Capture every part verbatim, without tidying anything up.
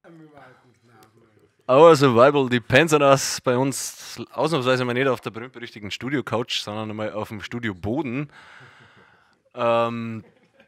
Our Survival Depends on Us bei uns ausnahmsweise mal nicht auf der berühmt-berüchtigten Studio-Couch, sondern einmal auf dem Studio-Boden. Ähm,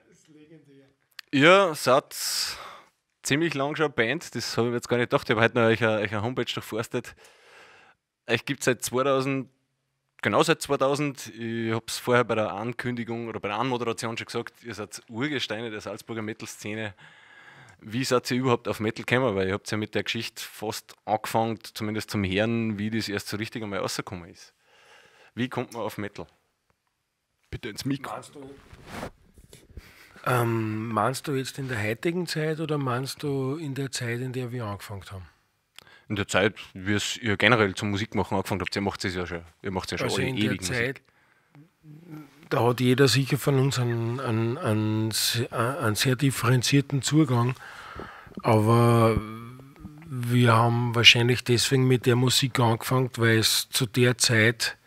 ihr seid ziemlich lang schon eine Band, das habe ich mir jetzt gar nicht gedacht. Ich habe heute noch euch eine, euch eine Homepage durchforstet. Euch gibt es seit zweitausend, genau seit zweitausend. Ich habe es vorher bei der Ankündigung oder bei der Anmoderation schon gesagt, ihr seid Urgesteine der Salzburger Metal-Szene. Wie seid ihr überhaupt auf Metal gekommen? Weil ihr habt ja mit der Geschichte fast angefangen, zumindest zum Hören, wie das erst so richtig einmal rausgekommen ist. Wie kommt man auf Metal? Bitte ins Mikro. Meinst du, ähm, meinst du jetzt in der heutigen Zeit oder meinst du in der Zeit, in der wir angefangen haben? In der Zeit, wie es ihr generell zum Musikmachen angefangen habt, ihr macht es ja schon, ihr macht ja schon Also alle in ewig der Zeit, Musik. da hat jeder sicher von uns einen, einen, einen, einen sehr differenzierten Zugang, aber wir haben wahrscheinlich deswegen mit der Musik angefangen, weil es zu der Zeit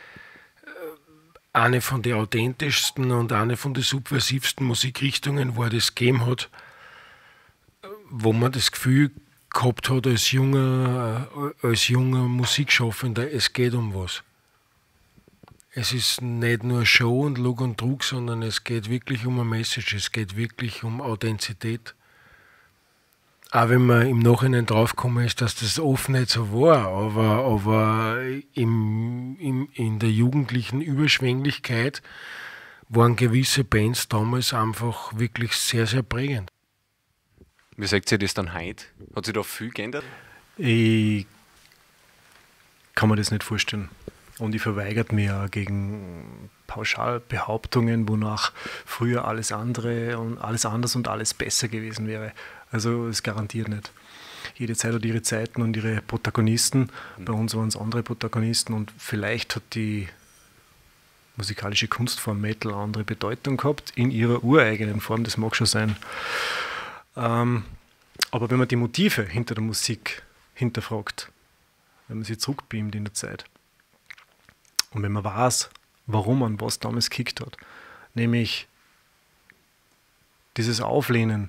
eine von den authentischsten und eine von den subversivsten Musikrichtungen war, das gegeben hat, wo man das Gefühl gehabt hat als junger, als junger Musikschaffender, es geht um was. Es ist nicht nur Show und Lug und Trug, sondern es geht wirklich um eine Message, es geht wirklich um Authentizität. Auch wenn man im Nachhinein draufgekommen ist, dass das oft nicht so war, aber, aber im, im, in der jugendlichen Überschwänglichkeit waren gewisse Bands damals einfach wirklich sehr, sehr prägend. Wie sagt ihr das dann heute? Hat sich da viel geändert? Ich kann mir das nicht vorstellen. Und ich verweigere mir gegen Pauschalbehauptungen, wonach früher alles andere und alles anders und alles besser gewesen wäre. Also es garantiert nicht. Jede Zeit hat ihre Zeiten und ihre Protagonisten. Bei uns waren es andere Protagonisten und vielleicht hat die musikalische Kunstform Metal eine andere Bedeutung gehabt in ihrer ureigenen Form, das mag schon sein. Ähm, aber wenn man die Motive hinter der Musik hinterfragt, wenn man sie zurückbeamt in der Zeit und wenn man weiß, warum man was damals gekickt hat, nämlich dieses Auflehnen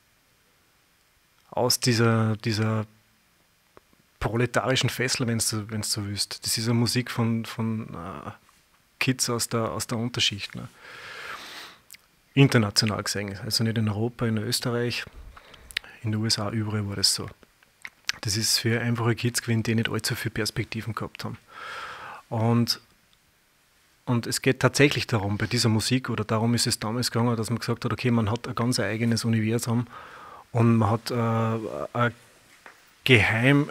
aus dieser, dieser proletarischen Fessel, wenn du wenn so willst. Das ist eine Musik von, von äh, Kids aus der, aus der Unterschicht. Ne? International gesehen, also nicht in Europa, in Österreich, in den U S A, überall war das so. Das ist für einfache Kids gewesen, die nicht allzu viele Perspektiven gehabt haben. Und, und es geht tatsächlich darum, bei dieser Musik, oder darum ist es damals gegangen, dass man gesagt hat, okay, man hat ein ganz eigenes Universum und man hat äh, ein Geheim,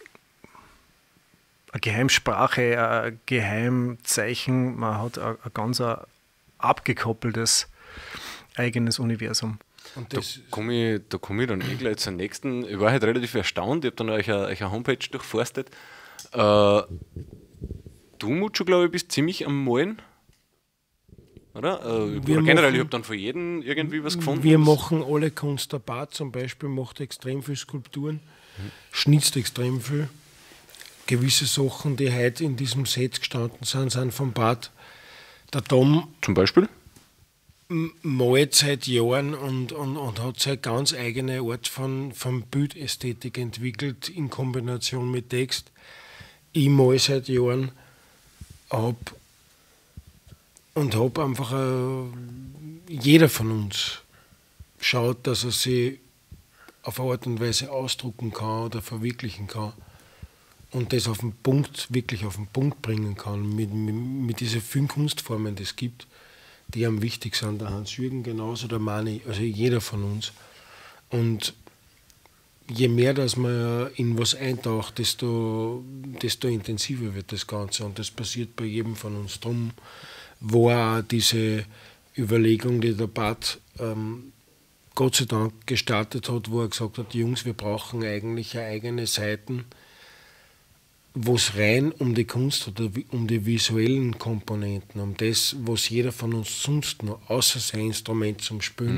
eine Geheimsprache, ein Geheimzeichen, man hat ein, ein ganz abgekoppeltes eigenes Universum. Und Da das komme ich, da komm ich dann eh gleich zum nächsten. Ich war halt relativ erstaunt, ich habe dann euch eine, euch eine Homepage durchforstet. Äh, du, Mutscho, glaube ich, bist ziemlich am Malen, oder? Äh, Wir oder generell, machen- ich habe dann von jedem irgendwie was gefunden. Wir was- machen alle Kunst. Der Bart zum Beispiel macht extrem viel Skulpturen, schnitzt extrem viel. Gewisse Sachen, die heute in diesem Set gestanden sind, sind vom Bart. Der Tom Zum Beispiel? m- malt seit Jahren und, und, und hat seine ganz eigene Art von, von Bildästhetik entwickelt in Kombination mit Text. Ich mal seit Jahren hab und habe einfach, äh, jeder von uns schaut, dass er sich auf eine Art und Weise ausdrucken kann oder verwirklichen kann und das auf den Punkt, wirklich auf den Punkt bringen kann, mit, mit, mit diesen vielen Kunstformen, die es gibt, die am wichtig sind. Der Hans-Jürgen genauso, der Mani, also jeder von uns. Und je mehr, dass man in was eintaucht, desto, desto intensiver wird das Ganze. Und das passiert bei jedem von uns. Drum war auch diese Überlegung, die der Bart ähm, Gott sei Dank gestartet hat, wo er gesagt hat, Jungs, wir brauchen eigentlich eine eigene Seiten, wo es rein um die Kunst oder um die visuellen Komponenten, um das, was jeder von uns sonst noch, außer sein Instrument zum Spielen, Mhm.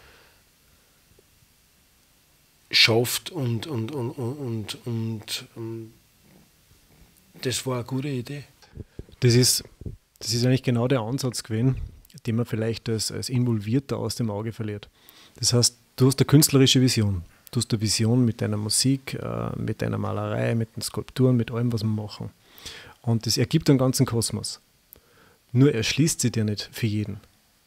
schafft und, und, und, und, und, und, und das war eine gute Idee. Das ist, das ist eigentlich genau der Ansatz gewesen, den man vielleicht als, als Involvierter aus dem Auge verliert. Das heißt, du hast eine künstlerische Vision. Du hast eine Vision mit deiner Musik, äh, mit deiner Malerei, mit den Skulpturen, mit allem, was wir machen. Und das ergibt einen ganzen Kosmos. Nur erschließt sie dir nicht für jeden.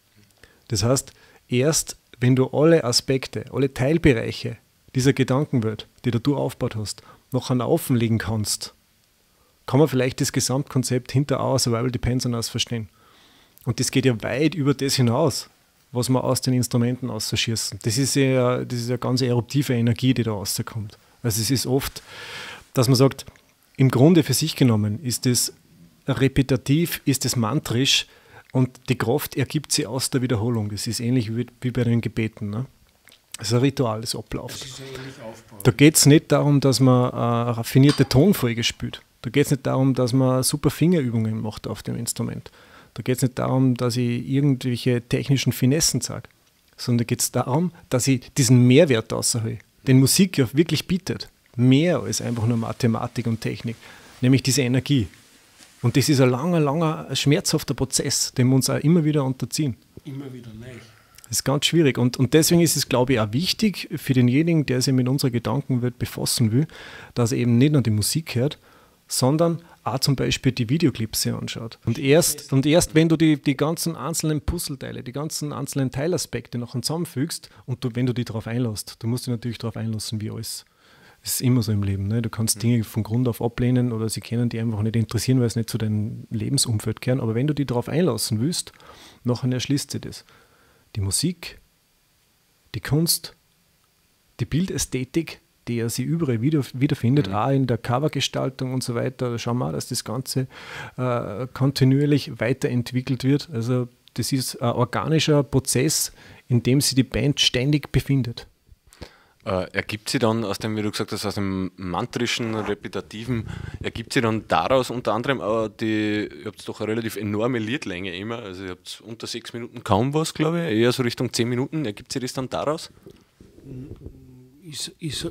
Das heißt, erst wenn du alle Aspekte, alle Teilbereiche dieser Gedankenwelt, die du aufgebaut hast, noch offenlegen kannst, kann man vielleicht das Gesamtkonzept hinter Our Survival Depends on Us verstehen. Und das geht ja weit über das hinaus, was wir aus den Instrumenten ausschießen. Das ist ja, das ist ja ganz eruptive Energie, die da rauskommt. Also es ist oft, dass man sagt, im Grunde für sich genommen ist es repetitiv, ist es mantrisch und die Kraft ergibt sie aus der Wiederholung. Das ist ähnlich wie, wie bei den Gebeten. Ne? Das ist ein Ritual, das abläuft. Das ist da geht es nicht darum, dass man eine raffinierte Tonfolge spielt. Da geht es nicht darum, dass man super Fingerübungen macht auf dem Instrument. Da geht es nicht darum, dass ich irgendwelche technischen Finessen sage, sondern geht es darum, dass ich diesen Mehrwert raushole, den Musik ja wirklich bietet. Mehr als einfach nur Mathematik und Technik, nämlich diese Energie. Und das ist ein langer, langer, schmerzhafter Prozess, den wir uns auch immer wieder unterziehen. Immer wieder neu. Das ist ganz schwierig. Und, und deswegen ist es, glaube ich, auch wichtig für denjenigen, der sich mit unserer Gedankenwelt befassen will, dass er eben nicht nur die Musik hört, sondern auch zum Beispiel die Videoclips sich anschaut. Und erst, und erst wenn du die, die ganzen einzelnen Puzzleteile, die ganzen einzelnen Teilaspekte noch zusammenfügst und du, wenn du dich darauf einlässt, du musst dich natürlich darauf einlassen, wie alles. Das ist immer so im Leben. Ne? Du kannst Dinge von Grund auf ablehnen oder sie können dich einfach nicht interessieren, weil es nicht zu deinem Lebensumfeld gehören. Aber wenn du dich darauf einlassen willst, nachher erschließt sich das. Die Musik, die Kunst, die Bildästhetik, die ja sich überall wieder, wiederfindet, mhm. auch in der Covergestaltung und so weiter. Da schauen wir auch, dass das Ganze äh, kontinuierlich weiterentwickelt wird. Also das ist ein organischer Prozess, in dem sich die Band ständig befindet. Äh, ergibt sie dann aus dem, wie du gesagt hast, aus dem mantrischen, repetitiven, ergibt sie dann daraus unter anderem auch die, ihr habt doch eine relativ enorme Liedlänge immer, also ihr habt unter sechs Minuten kaum was, glaube ich, eher so Richtung zehn Minuten, ergibt sie das dann daraus? Ist, ist,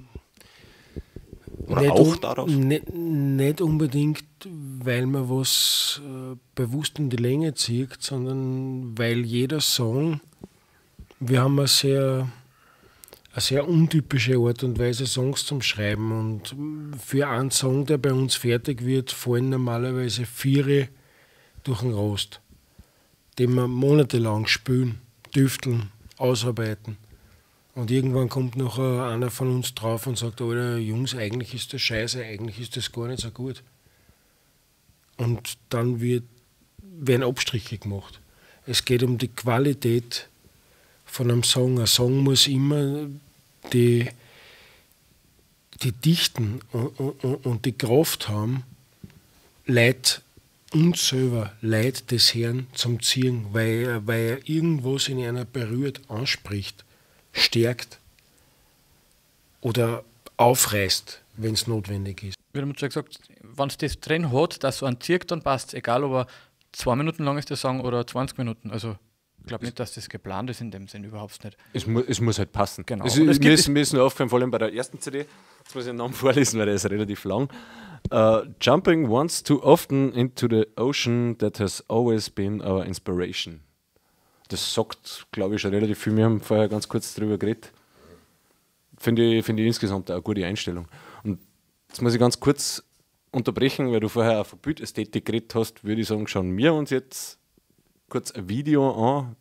Oder nicht auch un, daraus? Nicht, nicht unbedingt, weil man was äh, bewusst in die Länge zieht, sondern weil jeder Song, wir haben eine sehr eine sehr untypische Art und Weise, Songs zum Schreiben. Und für einen Song, der bei uns fertig wird, fallen normalerweise vier durch den Rost, den wir monatelang spülen, tüfteln, ausarbeiten. Und irgendwann kommt noch einer von uns drauf und sagt, Alter, Jungs, eigentlich ist das scheiße, eigentlich ist das gar nicht so gut. Und dann wird, werden Abstriche gemacht. Es geht um die Qualität von einem Song. Ein Song muss immer die, die Dichten und, und, und die Kraft haben, Leute uns selber, Leute des Herrn zum Ziehen, weil, weil er irgendwas in einer berührt, anspricht, stärkt oder aufreißt, wenn es notwendig ist. Wir haben schon gesagt, wenn es das drin hat, dass so ein zirkt, dann passt es, egal ob er zwei Minuten lang ist der Song oder zwanzig Minuten. Also ich glaube nicht, dass das geplant ist in dem Sinn, überhaupt nicht. Es, mu es muss halt passen. Genau. Es, es mir, ist, mir ist nur aufgefallen, vor allem bei der ersten C D, jetzt muss ich den Namen vorlesen, weil der ist relativ lang. Uh, Jumping once too often into the ocean that has always been our inspiration. Das sagt, glaube ich, schon relativ viel. Wir haben vorher ganz kurz drüber geredet. Finde ich, find ich insgesamt auch eine gute Einstellung. Und jetzt muss ich ganz kurz unterbrechen, weil du vorher auch von Bildästhetik geredet hast, würde ich sagen, schauen wir uns jetzt kurz ein Video an.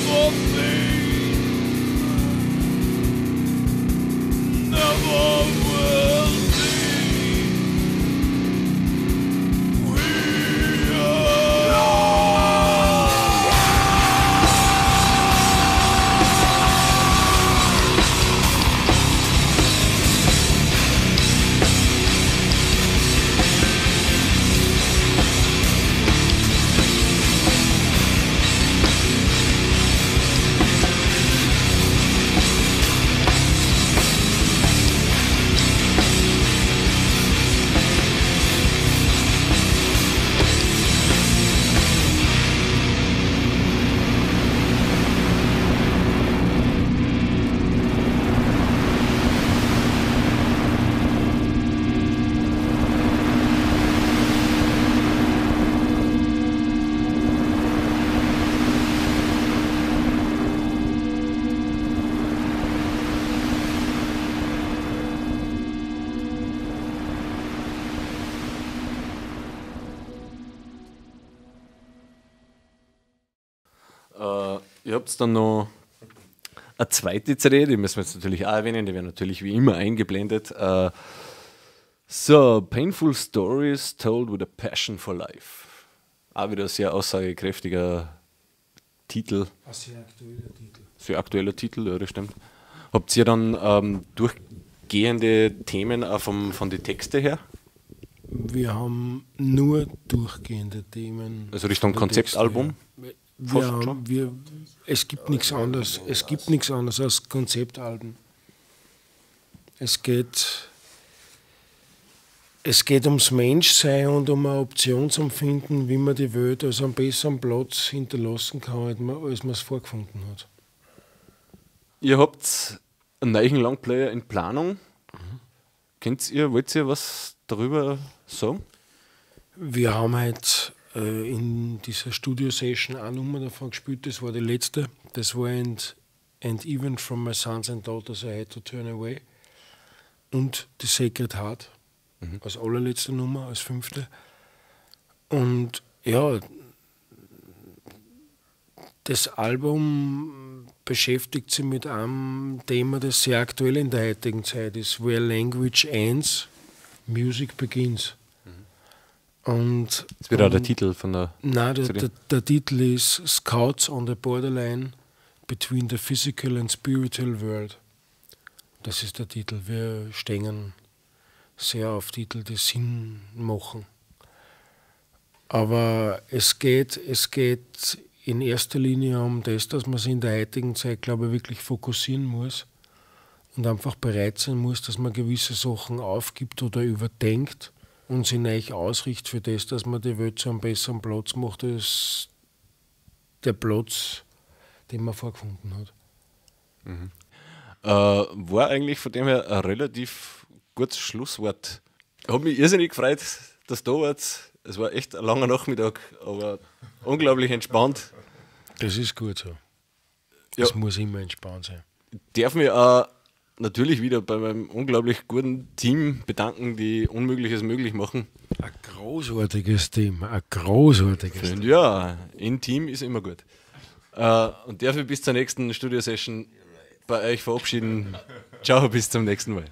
never been, never will be. We Äh, ihr habt dann noch eine zweite C D, die müssen wir jetzt natürlich auch erwähnen, die werden natürlich wie immer eingeblendet. Äh, so, Painful Stories Told with a Passion for Life. Auch wieder ein sehr aussagekräftiger Titel. Ein sehr aktueller Titel. Sehr aktueller Titel, ja, das stimmt. Habt ihr dann ähm, durchgehende Themen auch vom, von den Texten her? Wir haben nur durchgehende Themen. Also Richtung von den Konzeptalbum? Texten her. Fast Wir schon? haben, wir, es gibt nichts anderes. Es gibt nichts anderes als Konzeptalben. Es geht, es geht ums Menschsein und um eine Option zum Finden, wie man die Welt als einen besseren Platz hinterlassen kann, als man als man es vorgefunden hat. Ihr habt einen neuen Longplayer in Planung. Kennt ihr, wollt ihr was darüber sagen? Wir haben halt äh, in dieser Studio-Session eine Nummer davon gespielt, das war die letzte. Das war and, and Even from My Sons and Daughters I Had to Turn Away. Und die Sacred Heart mhm. als allerletzte Nummer, als fünfte. Und ja, das Album beschäftigt sich mit einem Thema, das sehr aktuell in der heutigen Zeit ist. Where language ends, music begins. Mhm. Und, das wird auch und, der Titel von der Nein, der, C D. der, der Titel ist Scouts on the Borderline Between the Physical and Spiritual World. Das ist der Titel. Wir stehen sehr auf Titel, die Sinn machen. Aber es geht, es geht in erster Linie um das, dass man sich in der heutigen Zeit, glaube ich, wirklich fokussieren muss und einfach bereit sein muss, dass man gewisse Sachen aufgibt oder überdenkt und sich neu ausrichtet für das, dass man die Welt zu einem besseren Platz macht, als der Platz, den man vorgefunden hat. Mhm. Äh, war eigentlich von dem her ein relativ gutes Schlusswort. Hat mich irrsinnig gefreut, dass du da wart. Es war echt ein langer Nachmittag, aber unglaublich entspannt. Das ist gut so. Ja. Das muss immer entspannt sein. Ich darf mich auch natürlich wieder bei meinem unglaublich guten Team bedanken, die Unmögliches möglich machen. Ein großartiges Team, ein großartiges Team. Ja, in Team ist immer gut. Äh, und darf ich bis zur nächsten Studio-Session bei euch verabschieden. Ciao, bis zum nächsten Mal.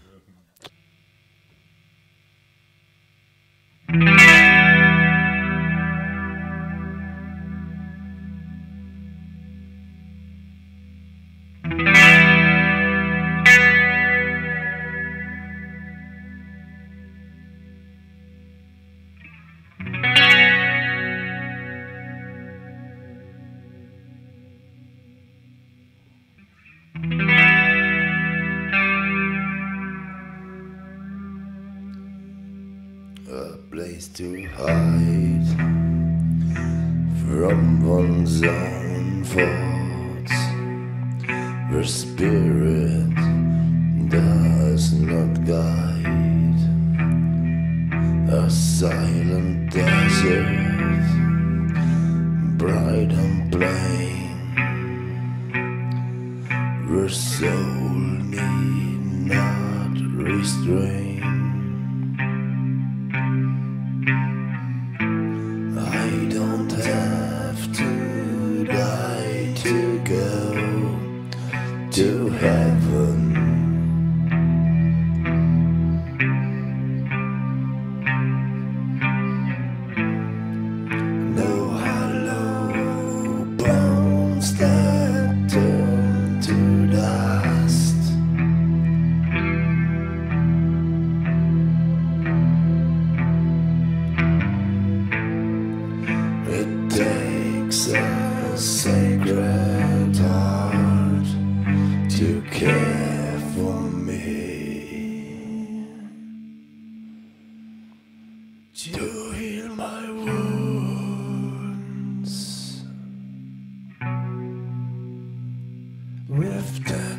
A place to hide from one's own thoughts, where spirit does not guide. A silent desert, bright and plain, where soul need not restrain. I don't have to die to go. sacred heart to care for me, to heal my wounds with death.